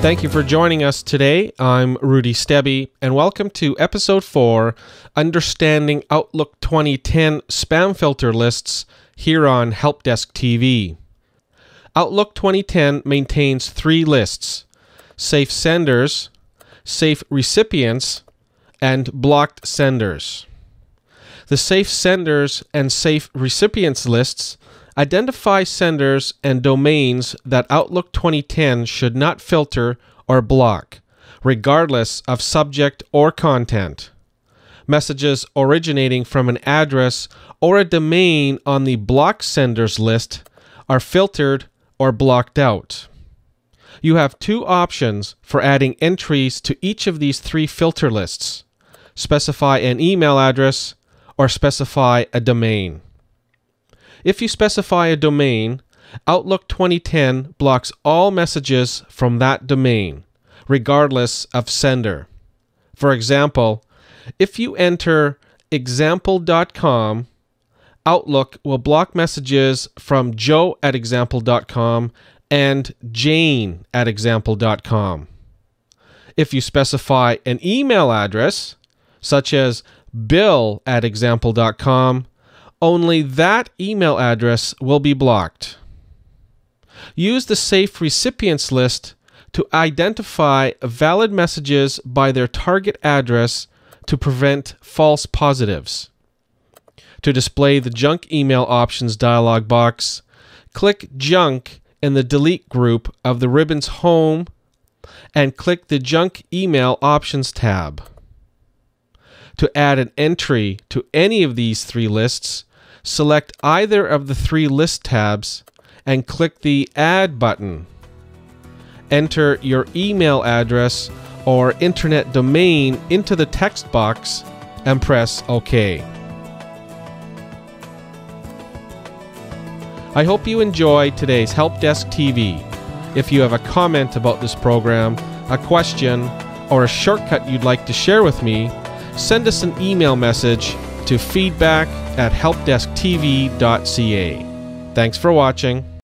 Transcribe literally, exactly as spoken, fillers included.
Thank you for joining us today. I'm Rudy Stebby, and welcome to Episode four, Understanding Outlook twenty ten Spam Filter Lists here on HelpDeskTV. Outlook twenty ten maintains three lists: safe senders, safe recipients, and blocked senders. The safe senders and safe recipients lists identify senders and domains that Outlook twenty ten should not filter or block, regardless of subject or content. Messages originating from an address or a domain on the blocked senders list are filtered or blocked out. You have two options for adding entries to each of these three filter lists: specify an email address or specify a domain. If you specify a domain, Outlook twenty ten blocks all messages from that domain, regardless of sender. For example, if you enter example dot com, Outlook will block messages from joe at example dot com and jane at example dot com. If you specify an email address, such as bill at example dot com, only that email address will be blocked. Use the safe recipients list to identify valid messages by their target address to prevent false positives. To display the junk email options dialog box, click Junk in the Delete group of the ribbon's Home and click the Junk Email Options tab. To add an entry to any of these three lists, select either of the three list tabs and click the Add button. Enter your email address or internet domain into the text box and press OK. I hope you enjoyed today's HelpDeskTV. If you have a comment about this program, a question, or a shortcut you'd like to share with me, send us an email message to feedback at help desk t v dot c a. Thanks for watching.